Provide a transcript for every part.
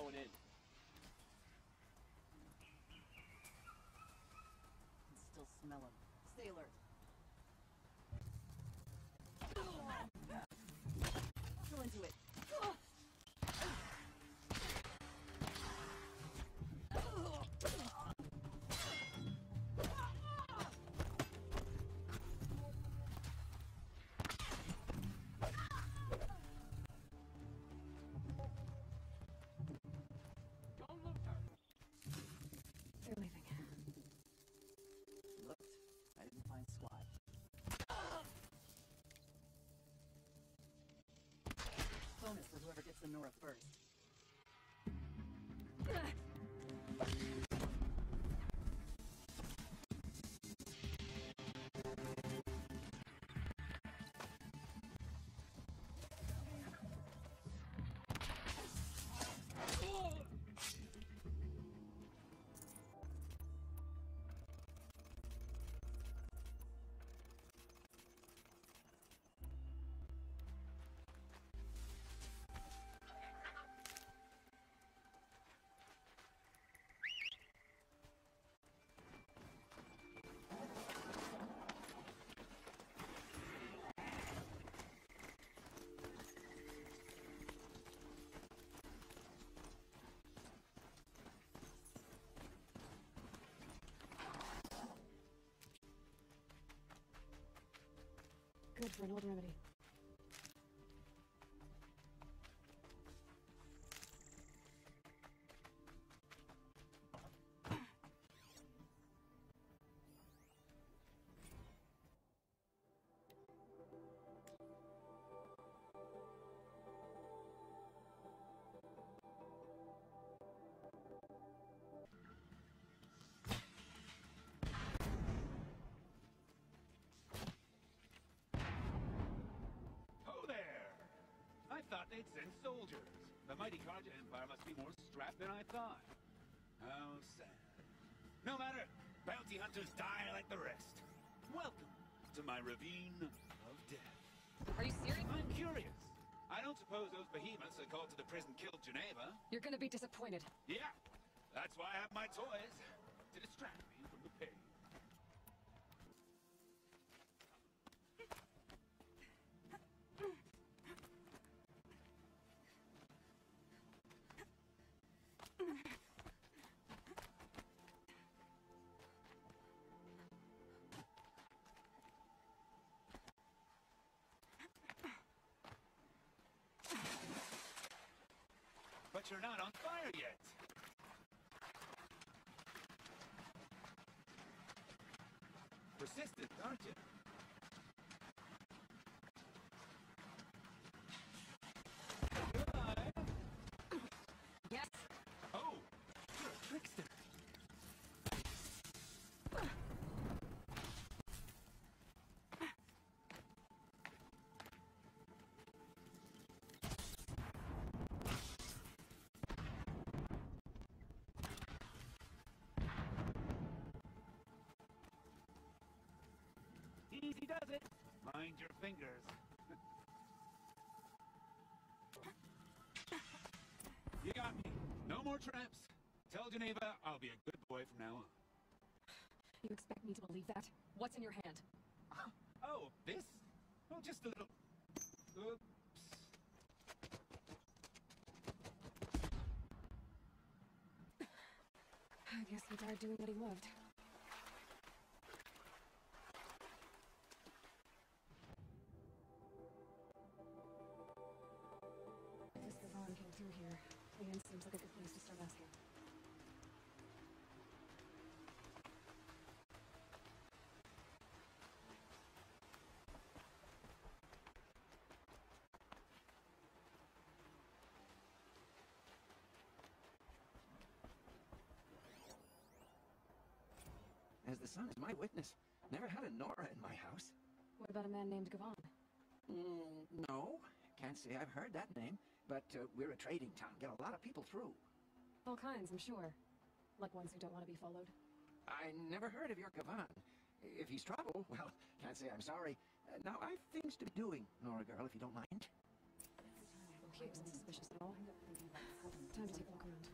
going in. I can still smell him. Stay alert. Go into it. Don't look her. They're leaving. Looked. I didn't find squat. Bonus for whoever gets the Nora first. Good for an old remedy. Ho there! I thought they'd send soldiers. The mighty Carja Empire must be more strapped than I thought. How sad. No matter, bounty hunters die like the rest. Welcome to my ravine of death. Are you serious? I'm curious. I don't suppose those behemoths that called to the prison killed Geneva. You're gonna be disappointed. Yeah, that's why I have my toys. To distract me from the pain. But you're not on fire yet. Persistent, aren't you? Goodbye. Yes. Oh, you're a trickster. Easy does it. Mind your fingers. You got me. No more traps. Tell Geneva I'll be a good boy from now on. You expect me to believe that? What's in your hand? Oh, this? Oh, just a little... Oops. I guess he died doing what he loved. If this Gavon came through here, the inn seems like a good place to start asking. As the sun is my witness, never had a Nora in my house. What about a man named Gavon? No, can't say I've heard that name, but we're a trading town, get a lot of people through. All kinds, I'm sure. Like ones who don't want to be followed. I never heard of your Gavon. If he's trouble, well, can't say I'm sorry. Now, I've things to be doing, Nora girl, if you don't mind. Every time I He wasn't suspicious at all. Time to take a look around.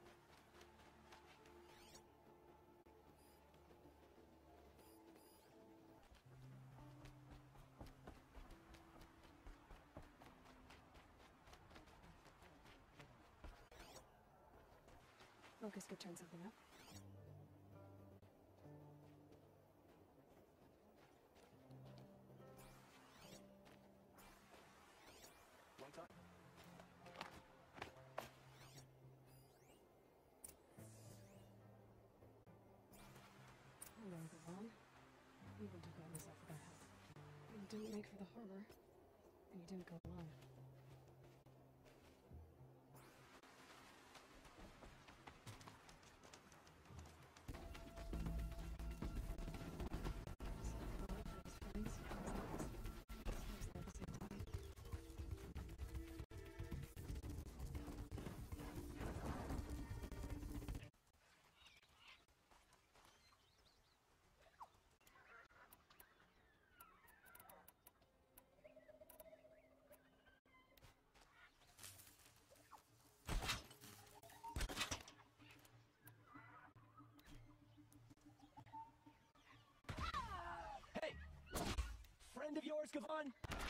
Focus could turn something up. Hello, Gavon. You wouldn't have gotten yourself for that help. You didn't make for the harbor, and you didn't go alone. Friend of yours, Gavon?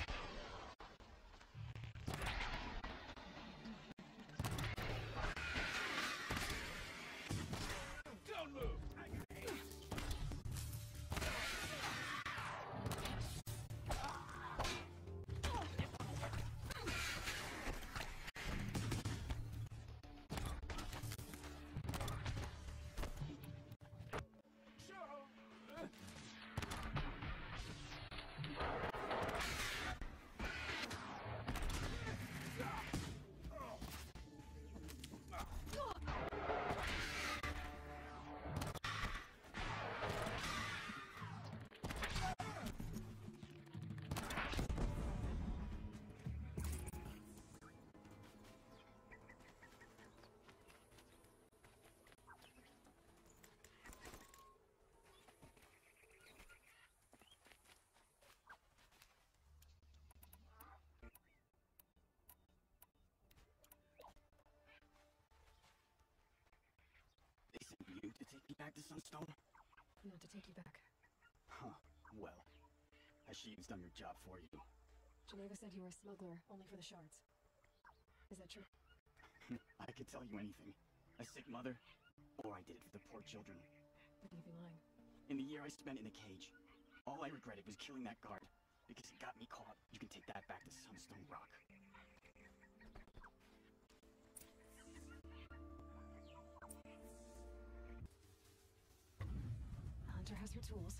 Don't move! You to take me back to Sunstone? Not to take you back. Huh. Well, has Sheev's done your job for you? Geneva said you were a smuggler, only for the shards. Is that true? I could tell you anything. A sick mother, or I did it for the poor children. But you'd be lying. In the year I spent in the cage, all I regretted was killing that guard, because it got me caught. You can take that back to Sunstone Rock. Hunter has your tools.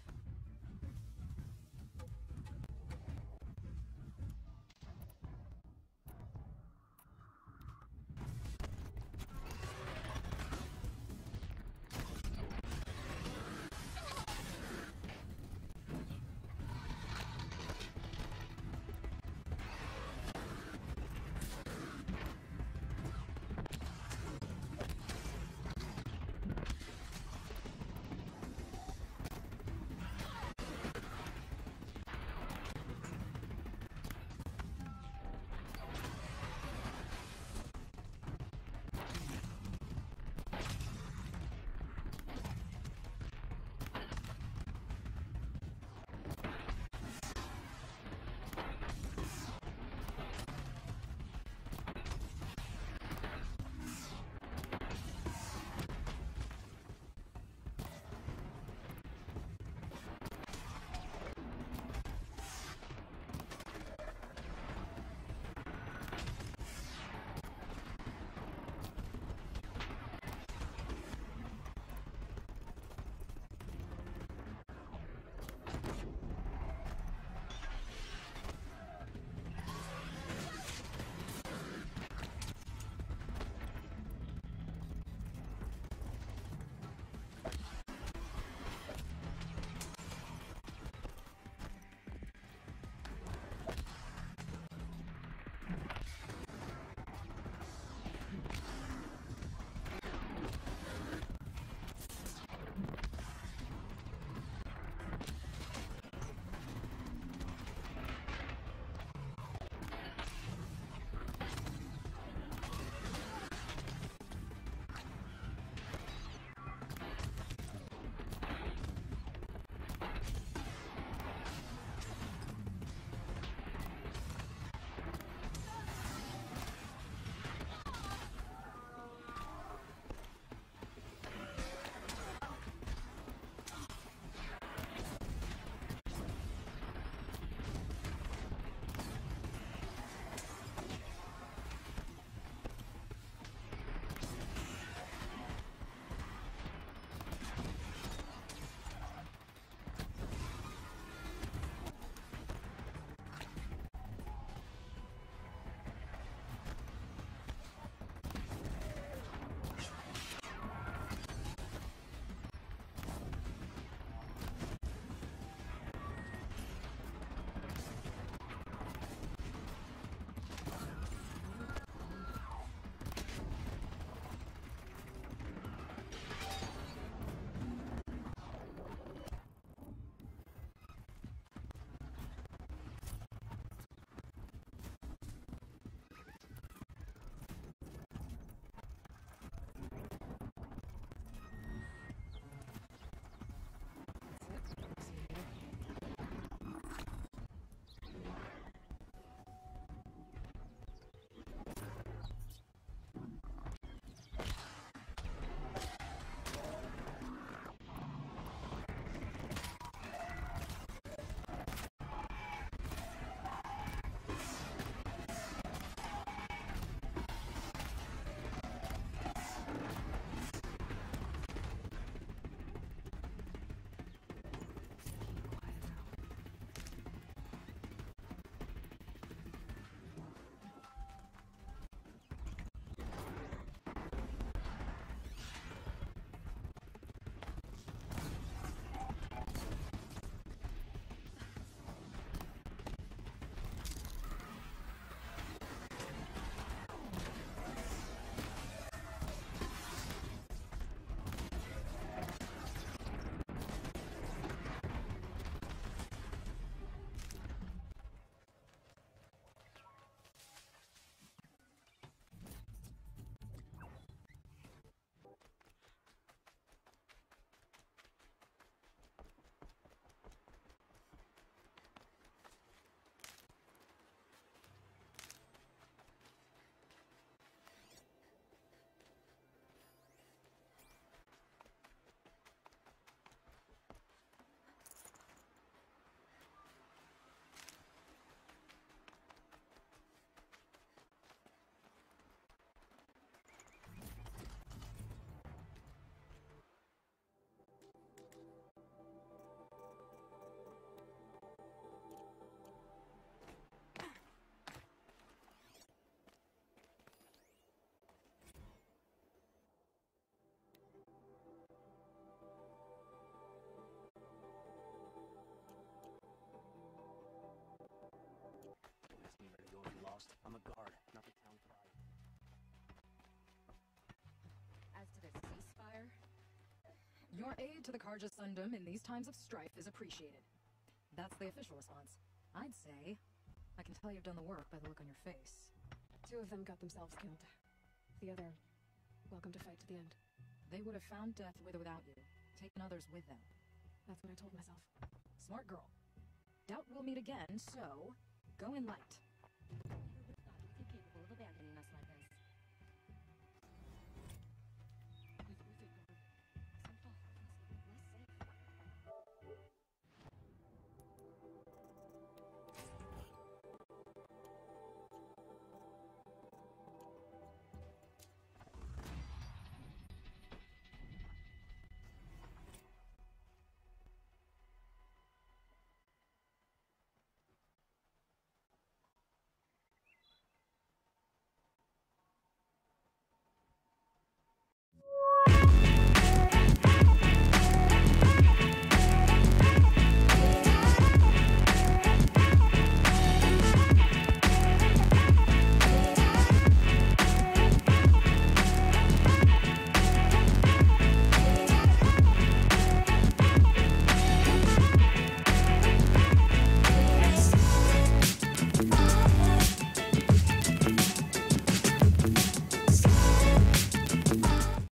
Your aid to the Carja Sundom in these times of strife is appreciated. That's the official response. I'd say, I can tell you've done the work by the look on your face. 2 of them got themselves killed. The other, welcome to fight to the end. They would have found death with or without you, taken others with them. That's what I told myself. Smart girl. Doubt we'll meet again, so go in light.